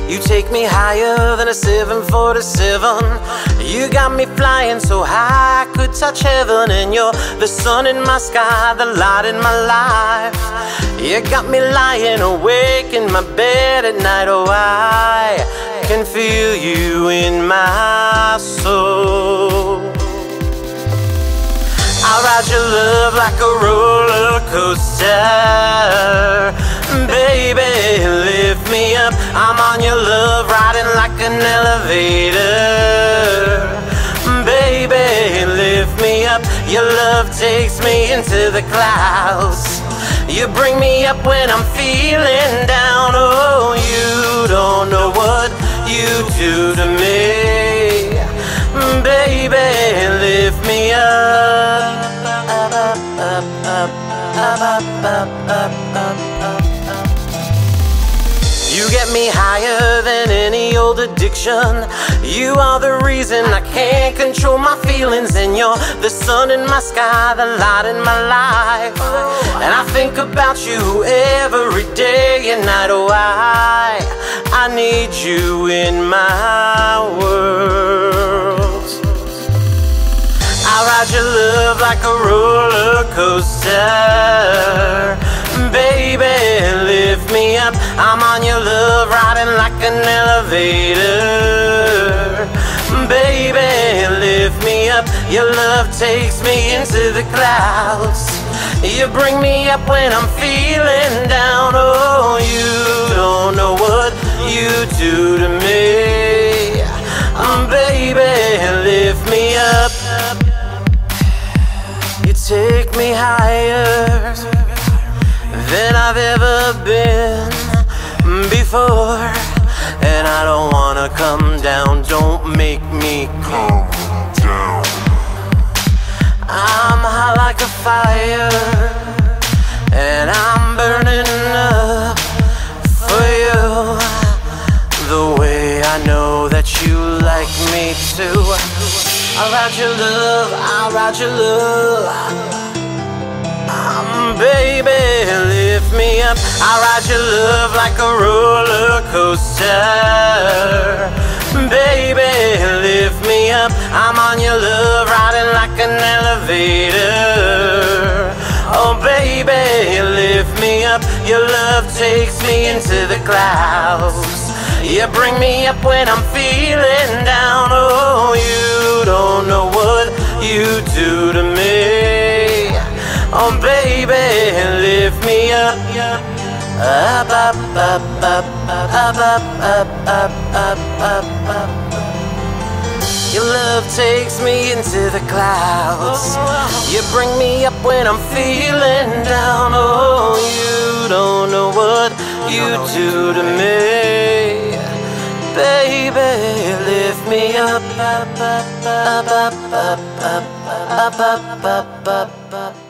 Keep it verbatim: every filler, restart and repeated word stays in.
You take me higher than a seven forty-seven. You got me flying so high I could touch heaven. And you're the sun in my sky, the light in my life. You got me lying awake in my bed at night. Oh, I can feel you in my soul. I'll ride your love like a roller coaster. Baby, lift me up. I'm on your love, riding like an elevator. Baby, lift me up. Your love takes me into the clouds. You bring me up when I'm feeling down. Oh, you don't know what you do to me. Baby, lift me up. Up, up, up, up, up, up, up, up, up. You get me higher than any old addiction. You are the reason I can't control my feelings. And you're the sun in my sky, the light in my life. And I think about you every day and night. Oh, I, I need you in my world. I ride your love like a roller coaster. Baby, lift me up. I'm on your love, riding like an elevator. Baby, lift me up. Your love takes me into the clouds. You bring me up when I'm feeling down. Oh, you don't know what you do to me. Um, baby, lift me up. You take me higher than I've ever been before. And I don't wanna come down, don't make me come down. I'm hot like a fire, and I'm burning up for you, the way I know that you like me too. I'll ride your love, I'll ride your love. Um, baby, lift me up. I'll ride your love like a roller coaster. Baby, lift me up. I'm on your love, riding like an elevator. Oh, baby, lift me up. Your love takes me into the clouds. You bring me up when I'm feeling down. Oh, you don't know what you do to me. Oh, baby, lift me up. Up, up, up, up, up, up, up, up, up, up, up. Your love takes me into the clouds. You bring me up when I'm feeling down. Oh, you don't know what you do to me. Baby, lift me up. Up, up, up, up, up, up, up, up, up, up, up.